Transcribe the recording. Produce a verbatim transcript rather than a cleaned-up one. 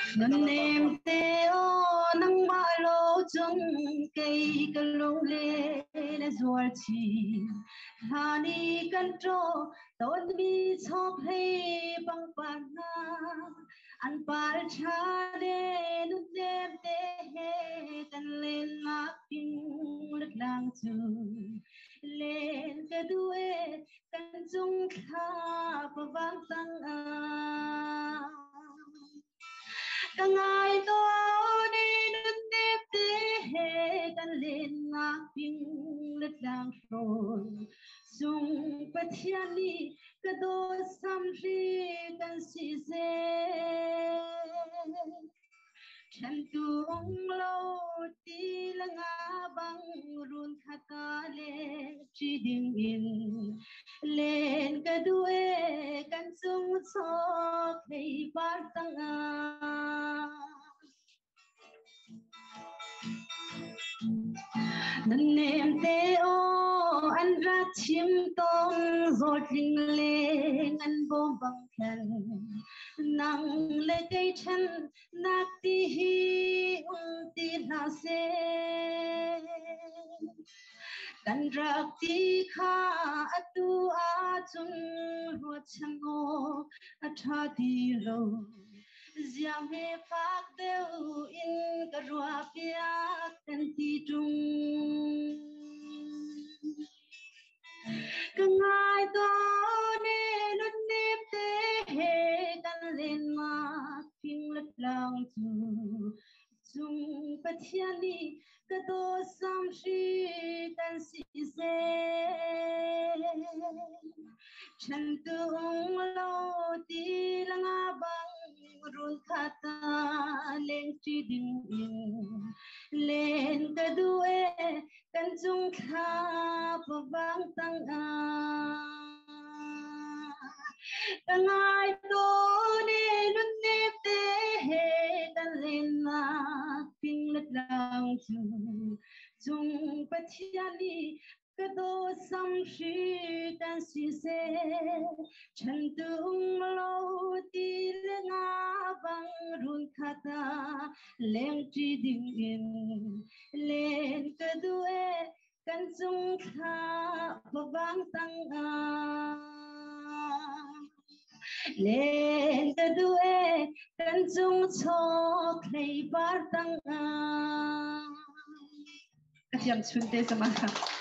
Ngân em teo nắng ba lô trong cây cây lông lê là ruột chi hà đi căn trô tôn bi chọc hay bằng bàn na ăn pal cha đê nút đêm tê he căn lên nát pin lực lang chu lên cái đuôi căn dung kha vang tăng a càng ngày tôi đi đến tiếp thế hệ căn lên ngã pin lết đang rồi dùng bất thiên đi cái đôi sam ri căn si dê chân tung lâu đi là ngã băng run khata lên chỉ đình in lên cái đuôi căn dung cho thấy bát tăng a nên em tê ô anh ra chim tôm rồi linh lên anh vô bằng khen nắng lê cây chân nát ti hi ung ti na seกันรักที่ข้าตัวอาจุนหัวฉันโง่อัฐาดีโลจะไม่พักเดียวอินกระรัวเปียกกันที่จุงก็ง่ายตัวนี้ลุ่นนิบเตะกันเล่นมาพิงลัดลางจูDung bất thiên đi cái đồ sam shi căn si dê chân tung lâu đi lang băng run khata lên chỉ đình in lên cái đuôi căn dung kha vang tăng a càng ngày tôi đi luôn nếp tê căn lên na pin lật lang chu chung bất thiên đi cái đồ sam shi căn si dê chân tung lâu đi lên ngã băng run khata lên chỉ đình in lên cái đuôi căn dung kha vang tăng a lên cái đuôi căn dung cho thấy bát tăng a. Các em chuẩn bị sẵn sàng.